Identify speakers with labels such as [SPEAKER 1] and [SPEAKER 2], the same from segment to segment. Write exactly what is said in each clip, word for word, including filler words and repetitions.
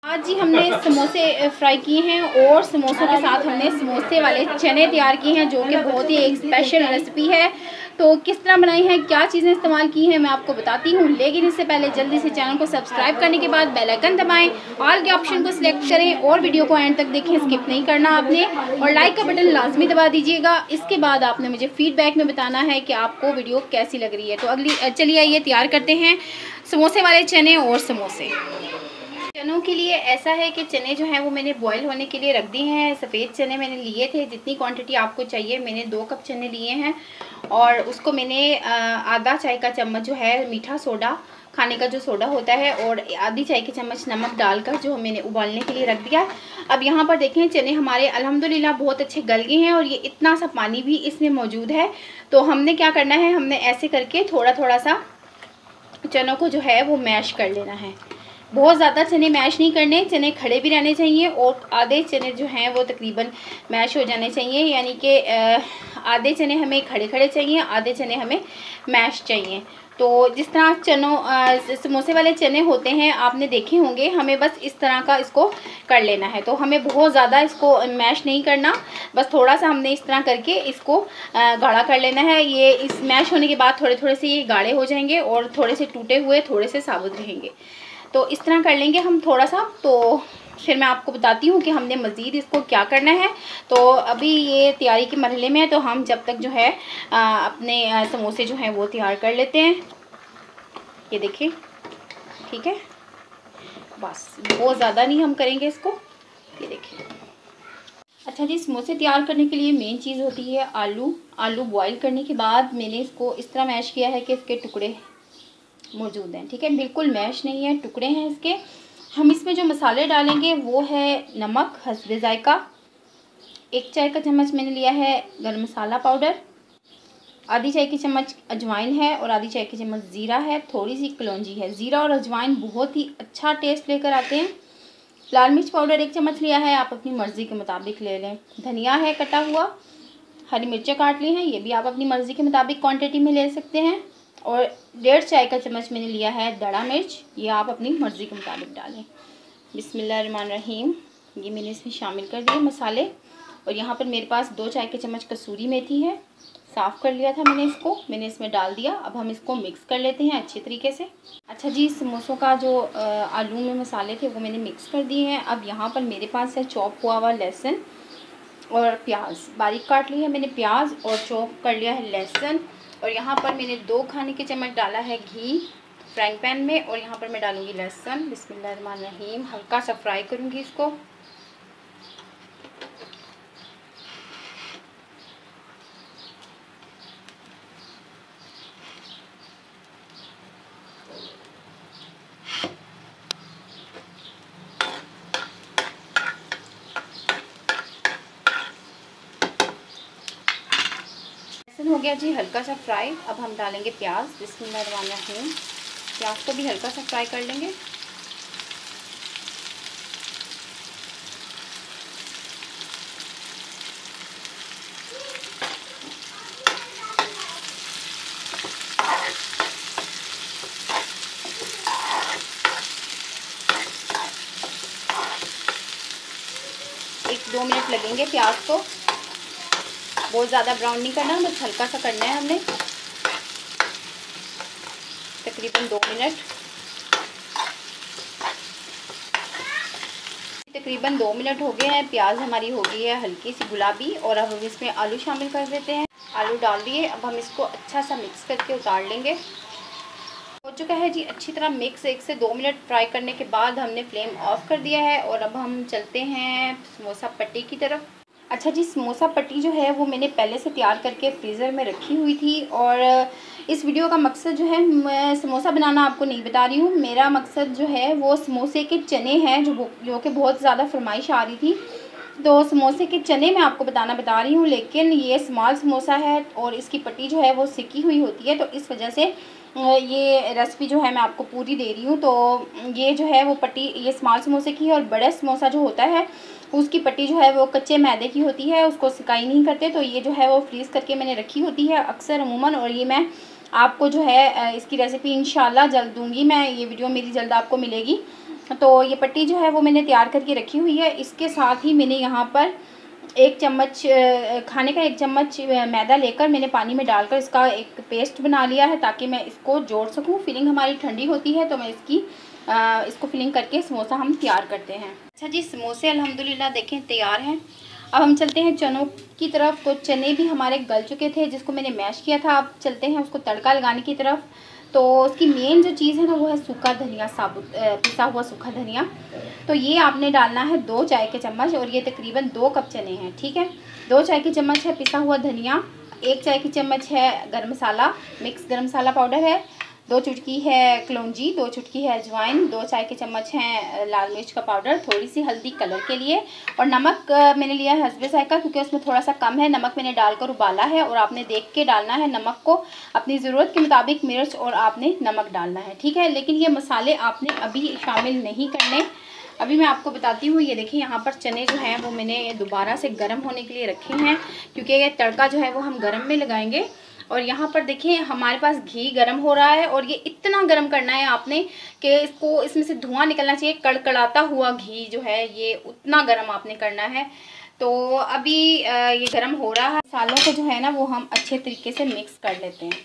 [SPEAKER 1] आज जी हमने समोसे फ्राई किए हैं और समोसों के साथ हमने समोसे वाले चने तैयार किए हैं, जो कि बहुत ही एक स्पेशल रेसिपी है। तो किस तरह बनाई है, क्या चीज़ें इस्तेमाल की हैं, मैं आपको बताती हूँ। लेकिन इससे पहले जल्दी से चैनल को सब्सक्राइब करने के बाद बेल आइकन दबाएं, ऑल के ऑप्शन को सिलेक्ट करें और वीडियो को एंड तक देखें, स्किप नहीं करना आपने, और लाइक का बटन लाजमी दबा दीजिएगा। इसके बाद आपने मुझे फीडबैक में बताना है कि आपको वीडियो कैसी लग रही है। तो अगली चलिए आइए तैयार करते हैं समोसे वाले चने और समोसे। चनों के लिए ऐसा है कि चने जो हैं वो मैंने बॉईल होने के लिए रख दिए हैं। सफ़ेद चने मैंने लिए थे, जितनी क्वांटिटी आपको चाहिए। मैंने दो कप चने लिए हैं और उसको मैंने आधा चाय का चम्मच जो है मीठा सोडा, खाने का जो सोडा होता है, और आधी चाय की चम्मच नमक डालकर जो मैंने उबालने के लिए रख दिया। अब यहाँ पर देखें चने हमारे अल्हम्दुलिल्लाह बहुत अच्छे गल गए हैं और ये इतना सा पानी भी इसमें मौजूद है। तो हमने क्या करना है, हमने ऐसे करके थोड़ा थोड़ा सा चनों को जो है वो मैश कर लेना है। बहुत ज़्यादा चने मैश नहीं करने, चने खड़े भी रहने चाहिए और आधे चने जो हैं वो तकरीबन मैश हो जाने चाहिए। यानी कि आधे चने हमें खड़े खड़े चाहिए, आधे चने हमें मैश चाहिए। तो जिस तरह चनों समोसे वाले चने होते हैं आपने देखे होंगे, हमें बस इस तरह का इसको कर लेना है। तो हमें बहुत ज़्यादा इसको मैश नहीं करना, बस थोड़ा सा हमने इस तरह करके इसको गाढ़ा कर लेना है। ये इस मैश होने के बाद थोड़े थोड़े से ये गाढ़े हो जाएंगे और थोड़े से टूटे हुए थोड़े से साबुत रहेंगे। तो इस तरह कर लेंगे हम थोड़ा सा। तो फिर मैं आपको बताती हूँ कि हमने मज़ीद इसको क्या करना है। तो अभी ये तैयारी के मरहले में है, तो हम जब तक जो है आ, अपने आ, समोसे जो हैं वो तैयार कर लेते हैं। ये देखिए, ठीक है, बस बहुत ज़्यादा नहीं हम करेंगे इसको। ये देखिए। अच्छा जी, समोसे तैयार करने के लिए मेन चीज़ होती है आलू। आलू बॉईल करने के बाद मैंने इसको इस तरह मैश किया है कि इसके टुकड़े मौजूद हैं, ठीक है, बिल्कुल मैश नहीं है, टुकड़े हैं इसके। हम इसमें जो मसाले डालेंगे वो है नमक हस्बे जायका, एक चाय का चम्मच मैंने लिया है गरम मसाला पाउडर, आधी चाय की चम्मच अजवाइन है और आधी चाय की चम्मच ज़ीरा है, थोड़ी सी कलौंजी है। ज़ीरा और अजवाइन बहुत ही अच्छा टेस्ट लेकर आते हैं। लाल मिर्च पाउडर एक चम्मच लिया है, आप अपनी मर्ज़ी के मुताबिक ले लें। धनिया है कटा हुआ, हरी मिर्चें काट ली हैं, ये भी आप अपनी मर्ज़ी के मुताबिक क्वांटिटी में ले सकते हैं। और डेढ़ चाय का चम्मच मैंने लिया है दड़ा मिर्च, ये आप अपनी मर्ज़ी के मुताबिक डालें। बिस्मिल्लाहिर्रहमानिर्रहीम, ये मैंने इसमें शामिल कर दिए मसाले। और यहाँ पर मेरे पास दो चाय के चम्मच कसूरी मेथी है, साफ़ कर लिया था मैंने इसको, मैंने इसमें डाल दिया। अब हम इसको मिक्स कर लेते हैं अच्छी तरीके से। अच्छा जी, समोसों का जो आलू में मसाले थे वो मैंने मिक्स कर दिए हैं। अब यहाँ पर मेरे पास है चॉप हुआ हुआ लहसुन और प्याज, बारीक काट ली है मैंने प्याज और चॉप कर लिया है लहसुन। और यहाँ पर मैंने दो खाने के चम्मच डाला है घी फ्राइंग पैन में, और यहाँ पर मैं डालूंगी लहसुन। बिस्मिल्लाहिर्रहमानिर्रहीम, हल्का सा फ्राई करूँगी इसको। हो गया जी हल्का सा फ्राई। अब हम डालेंगे प्याज। बिस्मिल्लाहिर्रहमानिर्रहीम, प्याज को भी हल्का सा फ्राई कर लेंगे। एक दो मिनट लगेंगे प्याज को, बहुत ज़्यादा ब्राउन नहीं करना, बस हल्का सा करना है हमने, तकरीबन दो मिनट। तकरीबन दो मिनट हो गए हैं, प्याज हमारी हो गई है हल्की सी गुलाबी। और अब हम इसमें आलू शामिल कर देते हैं। आलू डाल दिए, अब हम इसको अच्छा सा मिक्स करके उतार लेंगे। हो चुका है जी अच्छी तरह मिक्स। एक से दो मिनट फ्राई करने के बाद हमने फ्लेम ऑफ कर दिया है और अब हम चलते हैं समोसा पट्टी की तरफ। अच्छा जी, समोसा पट्टी जो है वो मैंने पहले से तैयार करके फ्रीज़र में रखी हुई थी। और इस वीडियो का मकसद जो है, मैं समोसा बनाना आपको नहीं बता रही हूँ, मेरा मकसद जो है वो समोसे के चने हैं, जो जो कि बहुत ज़्यादा फरमाइश आ रही थी। तो समोसे के चने मैं आपको बताना बता रही हूँ, लेकिन ये स्मॉल समोसा है और इसकी पट्टी जो है वो सिकी हुई होती है, तो इस वजह से ये रेसिपी जो है मैं आपको पूरी दे रही हूँ। तो ये जो है वो पट्टी ये स्मॉल समोसे की है, और बड़ा समोसा जो होता है उसकी पट्टी जो है वो कच्चे मैदे की होती है, उसको सिकाई नहीं करते। तो ये जो है वो फ्रीज़ करके मैंने रखी होती है अक्सर अमूमन। और ये मैं आपको जो है इसकी रेसिपी इंशाल्लाह जल्द दूँगी, मैं ये वीडियो मेरी जल्द आपको मिलेगी। तो ये पट्टी जो है वो मैंने तैयार करके रखी हुई है। इसके साथ ही मैंने यहाँ पर एक चम्मच खाने का एक चम्मच मैदा लेकर मैंने पानी में डालकर इसका एक पेस्ट बना लिया है, ताकि मैं इसको जोड़ सकूं। फिलिंग हमारी ठंडी होती है तो मैं इसकी आ, इसको फिलिंग करके समोसा हम तैयार करते हैं। अच्छा जी, समोसे अल्हम्दुलिल्लाह देखें तैयार हैं। अब हम चलते हैं चनों की तरफ। तो चने भी हमारे गल चुके थे जिसको मैंने मैश किया था। अब चलते हैं उसको तड़का लगाने की तरफ। तो उसकी मेन जो चीज़ है ना वो है सूखा धनिया, साबुत पिसा हुआ सूखा धनिया। तो ये आपने डालना है दो चाय के चम्मच, और ये तकरीबन दो कप चने हैं, ठीक है। दो चाय के चम्मच है पिसा हुआ धनिया, एक चाय की चम्मच है गरम मसाला, मिक्स गरम मसाला पाउडर है, दो चुटकी है कलौंजी, दो चुटकी है अजवाइन, दो चाय के चम्मच हैं लाल मिर्च का पाउडर, थोड़ी सी हल्दी कलर के लिए, और नमक मैंने लिया है हस्बे जायका, क्योंकि उसमें थोड़ा सा कम है। नमक मैंने डालकर उबाला है, और आपने देख के डालना है नमक को, अपनी ज़रूरत के मुताबिक मिर्च और आपने नमक डालना है, ठीक है। लेकिन ये मसाले आपने अभी शामिल नहीं करने, अभी मैं आपको बताती हूँ। ये देखिए यहाँ पर चने जो हैं वो मैंने दोबारा से गर्म होने के लिए रखे हैं, क्योंकि ये तड़का जो है वो हम गर्म में लगाएंगे। और यहाँ पर देखिए हमारे पास घी गर्म हो रहा है, और ये इतना गर्म करना है आपने कि इसको इसमें से धुआं निकलना चाहिए, कड़कड़ाता हुआ घी जो है ये उतना गर्म आपने करना है। तो अभी ये गर्म हो रहा है। मसालों को जो है ना वो हम अच्छे तरीके से मिक्स कर लेते हैं,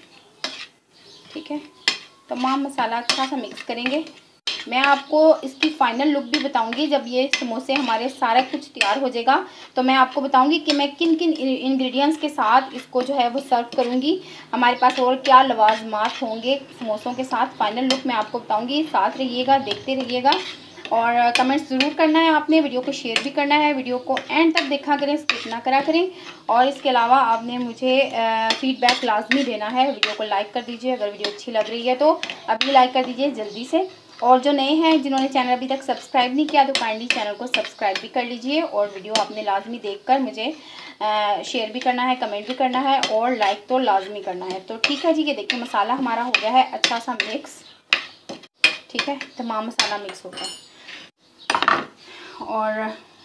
[SPEAKER 1] ठीक है। तमाम मसाला अच्छा सा मिक्स करेंगे। मैं आपको इसकी फ़ाइनल लुक भी बताऊंगी जब ये समोसे हमारे सारा कुछ तैयार हो जाएगा, तो मैं आपको बताऊंगी कि मैं किन किन इंग्रेडिएंट्स के साथ इसको जो है वो सर्व करूंगी। हमारे पास और क्या लवाजमात होंगे समोसों के साथ, फ़ाइनल लुक मैं आपको बताऊंगी। साथ रहिएगा, देखते रहिएगा, और कमेंट्स ज़रूर करना है आपने। वीडियो को शेयर भी करना है, वीडियो को एंड तक देखा करें, स्किप ना करा करें। और इसके अलावा आपने मुझे फ़ीडबैक लाजमी देना है। वीडियो को लाइक कर दीजिए अगर वीडियो अच्छी लग रही है तो, अभी लाइक कर दीजिए जल्दी से। और जो नए हैं जिन्होंने चैनल अभी तक सब्सक्राइब नहीं किया तो काइंडली चैनल को सब्सक्राइब भी कर लीजिए, और वीडियो आपने लाजमी देखकर मुझे शेयर भी करना है, कमेंट भी करना है, और लाइक तो लाजमी करना है। तो ठीक है जी, ये देखिए मसाला हमारा हो गया है अच्छा सा मिक्स, ठीक है। तमाम मसाला मिक्स होगा, और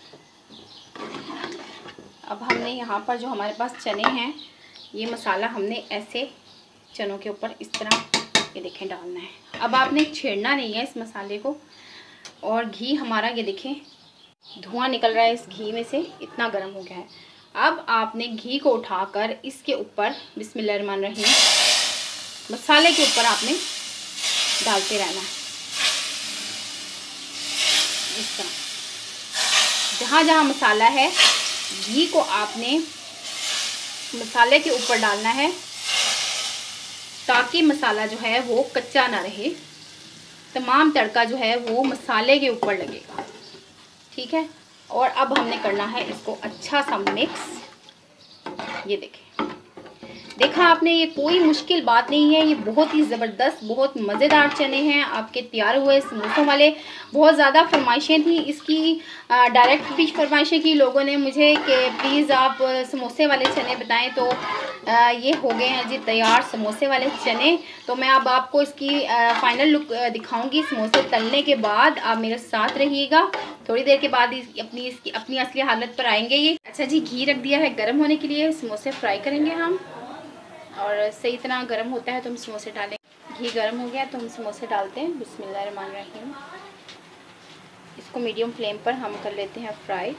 [SPEAKER 1] अब हमने यहाँ पर जो हमारे पास चने हैं ये मसाला हमने ऐसे चनों के ऊपर इस तरह ये देखें डालना है। अब आपने छेड़ना नहीं है इस मसाले को। और घी हमारा ये देखें धुआं निकल रहा है इस घी में से, इतना गर्म हो गया है। अब आपने घी को उठाकर इसके ऊपर बिस्मिल्लाहिर्रहमानिर्रहीम मसाले के ऊपर आपने डालते रहना है इस तरह। जहाँ जहाँ मसाला है घी को आपने मसाले के ऊपर डालना है, ताकि मसाला जो है वो कच्चा ना रहे। तमाम तड़का जो है वो मसाले के ऊपर लगेगा, ठीक है। और अब हमने करना है इसको अच्छा सा मिक्स। ये देखें, देखा आपने, ये कोई मुश्किल बात नहीं है। ये बहुत ही ज़बरदस्त, बहुत मज़ेदार चने हैं आपके तैयार हुए समोसों वाले। बहुत ज़्यादा फरमाइशें थी इसकी, डायरेक्ट भी फरमाइशें की लोगों ने मुझे कि प्लीज़ आप समोसे वाले चने बताएं। तो आ, ये हो गए हैं जी तैयार समोसे वाले चने। तो मैं अब आपको इसकी फ़ाइनल लुक दिखाऊंगी समोसे तलने के बाद। आप मेरे साथ रहिएगा, थोड़ी देर के बाद इस, अपनी इसकी अपनी असली हालत पर आएंगे ये। अच्छा जी, घी रख दिया है गर्म होने के लिए, समोसे फ्राई करेंगे हम, और सही तरह गर्म होता है तो हम समोसे डालें। घी गर्म हो गया तो हम समोसे डालते हैं। बिस्मिल्लाहिर्रहमानिर्रहीम। इसको मीडियम फ्लेम पर हम कर लेते हैं फ्राई।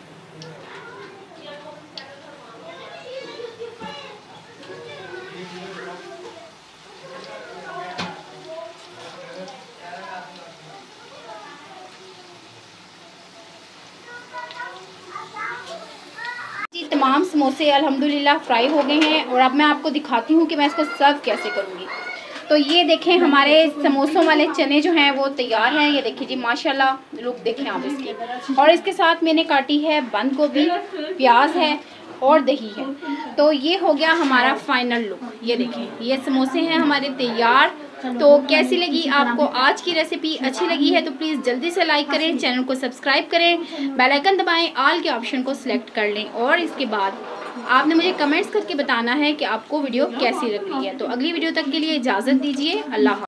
[SPEAKER 1] तमाम समोसे अल्हम्दुलिल्लाह फ्राई हो गए हैं, और अब मैं आपको दिखाती हूँ कि मैं इसको सर्व कैसे करूँगी। तो ये देखें हमारे समोसों वाले चने जो हैं वो तैयार हैं। ये देखिए जी माशाल्लाह लुक देखें आप इसकी। और इसके साथ मैंने काटी है बंद गोभी, प्याज है और दही है। तो ये हो गया हमारा फाइनल लुक। ये देखें ये समोसे हैं हमारे तैयार। तो कैसी लगी आपको आज की रेसिपी? अच्छी लगी है तो प्लीज़ जल्दी से लाइक करें, चैनल को सब्सक्राइब करें, बेल आइकन दबाएं, ऑल के ऑप्शन को सिलेक्ट कर लें, और इसके बाद आपने मुझे कमेंट्स करके बताना है कि आपको वीडियो कैसी लग रही है। तो अगली वीडियो तक के लिए इजाज़त दीजिए। अल्लाह।